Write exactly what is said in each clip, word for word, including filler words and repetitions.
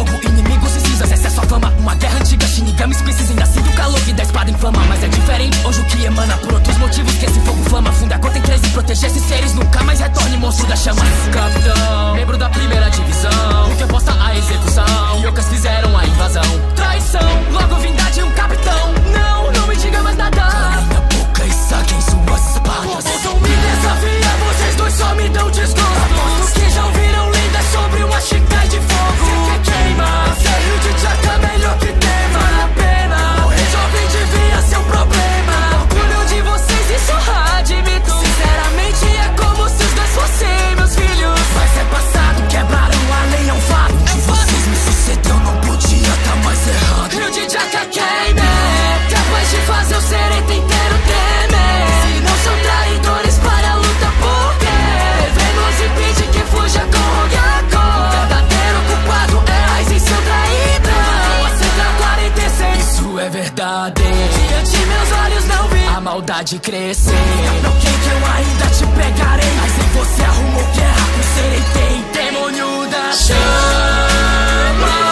fogo, inimigos e cinzas. Essa é só fama, uma guerra antiga. Shinigamis precisam ainda sinto o calor que da espada inflama. Mas é diferente hoje o que emana por outros motivos que esse fogo flama. Funda a gota em treze, proteger esses seres nunca mais retorne, monstro das chamas. Capitão, membro da primeira divisão, o que aposta a execução. Yokas fizeram a invasão, traição, logo vindade e um capitão. Não, não me diga mais nada. Calem a boca e saquem suas espadas. Possam me desafiar, vocês dois só me dão desgosto. Aposto que já ouviram lendas sobre uma Shikai de fogo. Se quer queima, esse é rio de Chaka, melhor que tem. Vale a pena, morrer jovem devia ser um problema. Orgulho de vocês, isso admito. Sinceramente é como se os dois fossem meus filhos. Mas é passado, quebraram a lei, é um fato. O que vocês me sucedeu não podia tá mais errado. Rio de Chaka queime, capaz de fazer o sereta inteiro tremer. Se não são traidores para a luta, por quê? Devemos impedir que fuja com Hogyako. O verdadeiro culpado é Raiz e seu traidor. A Central quarenta e seis, isso é verdade. Diante meus olhos não vi a maldade crescer. Não quem que eu ainda te pegarei. Mas em você arrumou guerra com Sereitei, demônio da chama.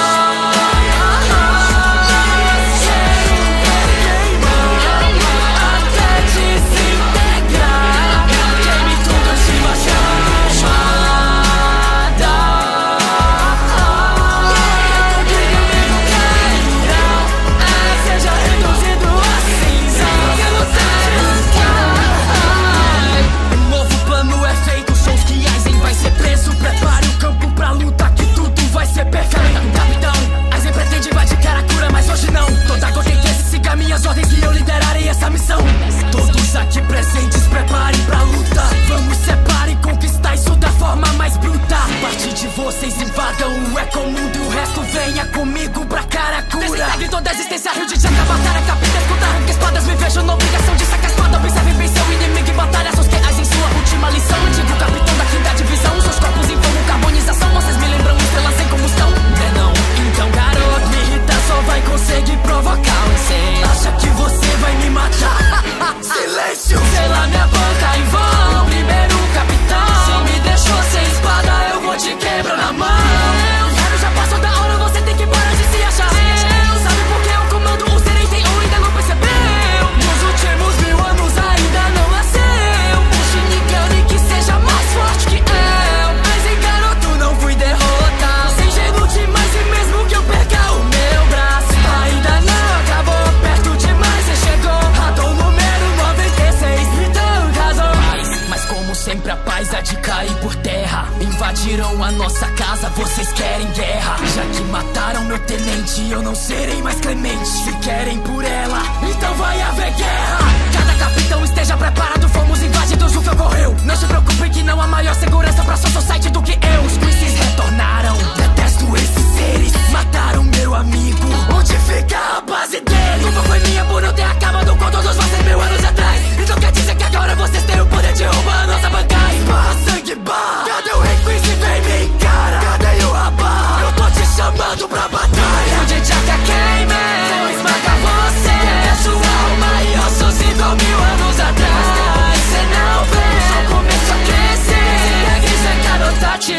Prepare o campo pra luta que tudo vai ser perfeito. Capitão, Aizen pretende invadir Karakura, mas hoje não. Toda gota em treze siga minhas ordens que eu liderarei essa missão. Todos aqui presentes preparem pra luta. Vamos separar e conquistar isso da forma mais bruta. A partir de vocês invadam o Ecomundo e o resto venha comigo pra Karakura. Desintegre toda a existência, Rio de Chaka, batalha, capitães contra arranca espadas. Me vejo na obrigação de sacar a espada. Observe bem seu inimigo em batalha. Sasuke Aizen, sua última lição. Antigo capitão da quinta divisão, seus corpos em fogo, carbonização. Vocês me lembram estrelas em combustão? É não, então garoto, me irrita, só vai conseguir provocar um incêndio. Acha que você vai me matar? Silêncio! Sela minha boca em vão, primeiro capitão. Se me deixou sem espada, eu vou te quebrar na mão. Zero já passou da hora, você tem que parar de se achar. Sabe por que eu comando o Sereitei ou ainda não percebeu? Nos últimos mil anos ainda não nasceu um Shinigami que seja mais forte que eu. Mas em garoto não fui derrotado. Sem jeito demais e mesmo que eu perca o meu braço, ainda não acabou, perto demais você chegou. Ratou o número noventa e seis, me deu razão. Mas, mas como sempre a paz há de cair por terra. Invadiram a nossa casa, vocês querem guerra. Já que mataram meu tenente, eu não serei mais clemente. Se querem por ela, então vai haver guerra. Cada capitão esteja preparado, fomos invadidos, o que ocorreu? Não se preocupe que não há maior segurança pra sua society do que eu. Os Quincy's retornaram, detesto esses seres. Mataram meu amigo, onde fica a base dele? Culpa foi minha por não ter acabado com todos vocês mil anos atrás. Então quer dizer que agora vocês têm o poder de roubar a nossa bancada? Barra, sangue, barra. Cadê o Rei Quincy? Vem me encara. Cadê o Rabá? Eu tô te chamando pra batalha. Rio de Chaka queime, vou esmagar você. Quer sua alma e ossos igual mil anos atrás. Cê não vê, só começo a crescer. Se pegue, cê carotate.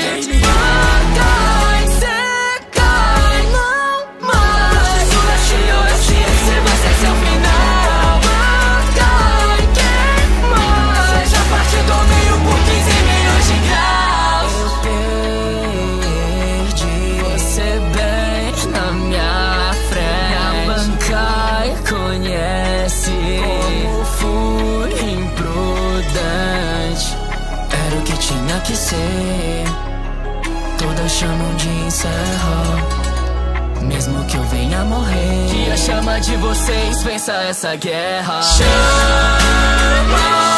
Matai, cê cai, não mais. Surashio, esse, esse vai ser seu final. Matai, quem mais? Seja parte do meio por quinze milhões de graus. Eu perdi você bem na minha frente. A Bankai conhece como fui imprudente. Era o que tinha que ser. Todas chamam de encerro, mesmo que eu venha morrer. Que a chama de vocês vença essa guerra. Chama!